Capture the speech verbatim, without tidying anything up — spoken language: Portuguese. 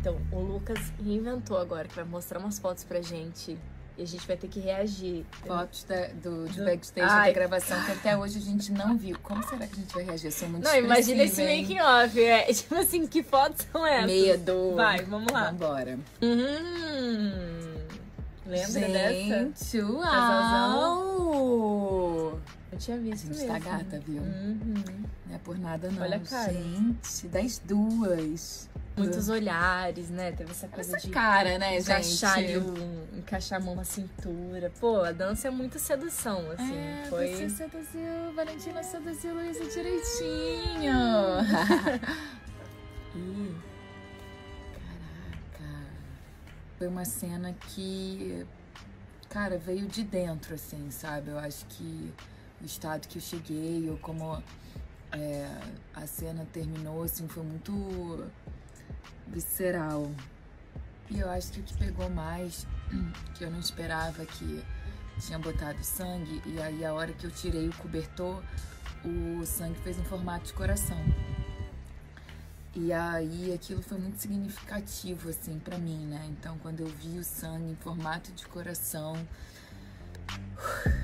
Então, o Lucas reinventou agora, que vai mostrar umas fotos pra gente. E a gente vai ter que reagir. Fotos da, do, de Do... backstage Ai. da gravação que até hoje a gente não viu. Como será que a gente vai reagir? Eu sou muito Não, imagina esse expressiva, hein? making off. É, tipo assim, que fotos são essas? Medo. Vai, vamos lá. Vambora. Hum, lembra gente, dessa? Gente, uau! Casalzão. Eu tinha visto A gente mesmo. tá gata, viu? Uhum. Não é por nada, não. Olha a cara. Gente, das duas. Muitos olhares, né? Teve essa coisa Essa de cara, né, encaixar, gente? ali o, encaixar a mão na cintura. Pô, a dança é muita sedução, assim. É, foi... você seduziu, Valentina seduziu Luísa direitinho. Ih, Caraca. Foi uma cena que, cara, veio de dentro, assim, sabe? Eu acho que o estado que eu cheguei, ou como é, a cena terminou, assim, foi muito visceral. E eu acho que o que pegou mais, que eu não esperava, que tinha botado sangue, e aí a hora que eu tirei o cobertor, o sangue fez um formato de coração. E aí aquilo foi muito significativo, assim, pra mim, né? Então, quando eu vi o sangue em formato de coração,